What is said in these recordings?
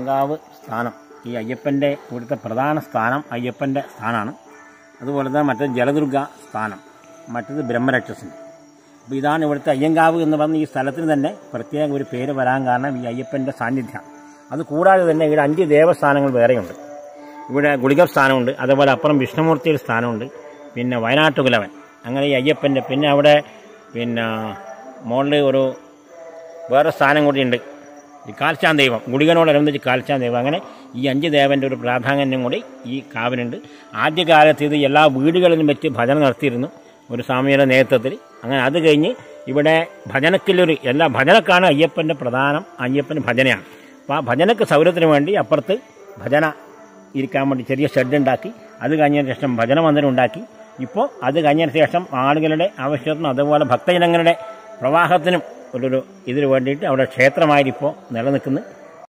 അയ്യങ്കാവ് സ്ഥാനം, ഈ അയ്യപ്പൻ്റെ ഇവിടുത്തെ പ്രധാന സ്ഥാനം അയ്യപ്പൻ്റെ സ്ഥാനമാണ്. അതുപോലെ തന്നെ മറ്റേത് ജലദുർഗ സ്ഥാനം, മറ്റേത് ബ്രഹ്മരക്ഷസിൻ്റെ. അപ്പോൾ ഇതാണ് ഇവിടുത്തെ അയ്യങ്കാവ് എന്ന് പറഞ്ഞ ഈ സ്ഥലത്തിന് തന്നെ പ്രത്യേക ഒരു പേര് വരാൻ കാരണം ഈ അയ്യപ്പൻ്റെ സാന്നിധ്യം. അത് കൂടാതെ തന്നെ ഇവിടെ 5 ദേവസ്ഥാനങ്ങൾ വേറെയുണ്ട്. ഇവിടെ ഗുളിക സ്ഥാനമുണ്ട്, അതേപോലെ അപ്പുറം വിഷ്ണുമൂർത്തിയുടെ സ്ഥാനമുണ്ട്, പിന്നെ വയനാട്ടുകുലവൻ, അങ്ങനെ ഈ അയ്യപ്പൻ്റെ. പിന്നെ അവിടെ പിന്നെ മുകളിൽ ഒരു വേറെ സ്ഥാനം കൂടിയുണ്ട്, ഈ കാൽച്ചാൻ ദൈവം, ഗുളികനോടനുബന്ധിച്ച് കാൽച്ചാൻ ദൈവം. അങ്ങനെ ഈ 5 ദേവൻ്റെ ഒരു പ്രാധാന്യം കൂടി ഈ കാവിനുണ്ട്. ആദ്യകാലത്ത് ഇത് എല്ലാ വീടുകളിലും വെച്ച് ഭജന നടത്തിയിരുന്നു ഒരു സ്വാമിയുടെ നേതൃത്വത്തിൽ. അങ്ങനെ അത് കഴിഞ്ഞ് ഇവിടെ ഭജനക്കില്ലൊരു എല്ലാ ഭജനക്കാണ് അയ്യപ്പൻ്റെ പ്രധാനം, അയ്യപ്പന് ഭജനയാണ്. അപ്പോൾ ആ ഭജനക്ക് സൗകര്യത്തിന് വേണ്ടി അപ്പുറത്ത് ഭജന ഇരിക്കാൻ വേണ്ടി ചെറിയ ഷെഡ് ഉണ്ടാക്കി, അത് കഴിഞ്ഞതിന് ശേഷം ഭജന മന്ദിരം ഉണ്ടാക്കി. ഇപ്പോൾ അത് കഴിഞ്ഞതിന് ശേഷം ആളുകളുടെ ആവശ്യത്തിനും അതുപോലെ ഭക്തജനങ്ങളുടെ പ്രവാഹത്തിനും ഒരു ഇതിന് വേണ്ടിയിട്ട് അവിടെ ക്ഷേത്രമായിരിപ്പോൾ നിലനിൽക്കുന്നു.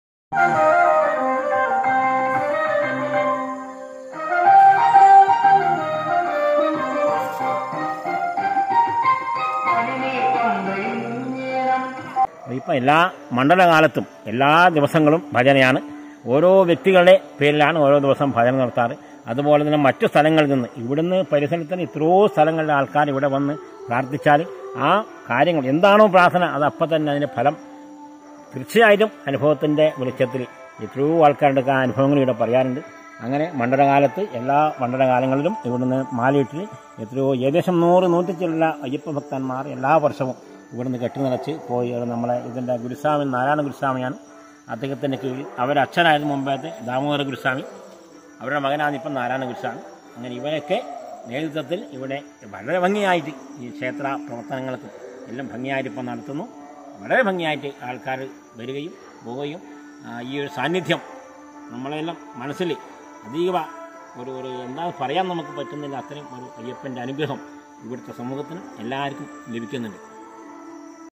ഇപ്പം എല്ലാ മണ്ഡലകാലത്തും എല്ലാ ദിവസങ്ങളും ഭജനയാണ്. ഓരോ വ്യക്തികളുടെ പേരിലാണ് ഓരോ ദിവസം ഭജന നടത്താറ്. അതുപോലെ തന്നെ മറ്റു സ്ഥലങ്ങളിൽ നിന്ന്, ഇവിടുന്ന് പരിസരത്തിന് എത്രയോ സ്ഥലങ്ങളിലെ ആൾക്കാർ ഇവിടെ വന്ന് പ്രാർത്ഥിച്ചാൽ ആ കാര്യങ്ങൾ എന്താണോ പ്രാർത്ഥന അത് അപ്പം തന്നെ അതിൻ്റെ ഫലം തീർച്ചയായിട്ടും അനുഭവത്തിൻ്റെ വെളിച്ചത്തിൽ എത്രയോ ആൾക്കാരുടെ അനുഭവങ്ങൾ ഇവിടെ പറയാറുണ്ട്. അങ്ങനെ മണ്ഡലകാലത്ത് എല്ലാ മണ്ഡലകാലങ്ങളിലും ഇവിടുന്ന് മാലയിട്ട് എത്രയോ ഏകദേശം 100-100 അയ്യപ്പ ഭക്തന്മാർ എല്ലാ വർഷവും ഇവിടുന്ന് കെട്ടിനിറച്ച് പോയി. നമ്മളെ ഇതിൻ്റെ ഗുരുസ്വാമി നാരായണ ഗുരുസ്വാമിയാണ്, അദ്ദേഹത്തിൻ്റെ കീഴിൽ അവരച്ഛനായിരുന്നു മുമ്പത്തെ ദാമോദര ഗുരുസ്വാമി, അവരുടെ മകനാണ് ഇപ്പം നാരായണ ഗുരുസ്വാമി. അങ്ങനെ ഇവരൊക്കെ നേതൃത്വത്തിൽ ഇവിടെ വളരെ ഭംഗിയായിട്ട് ഈ ക്ഷേത്ര പ്രവർത്തനങ്ങൾക്ക് എല്ലാം ഭംഗിയായിട്ട് ഇപ്പം നടത്തുന്നു. വളരെ ഭംഗിയായിട്ട് ആൾക്കാർ വരികയും പോവുകയും ഈ ഒരു സാന്നിധ്യം നമ്മളെല്ലാം മനസ്സിൽ അതീവ ഒരു എന്താ പറയാൻ നമുക്ക് പറ്റുന്നില്ല, അത്രയും ഒരു അയ്യപ്പൻ്റെ അനുഗ്രഹം ഇവിടുത്തെ സമൂഹത്തിന് എല്ലാവർക്കും ലഭിക്കുന്നുണ്ട്.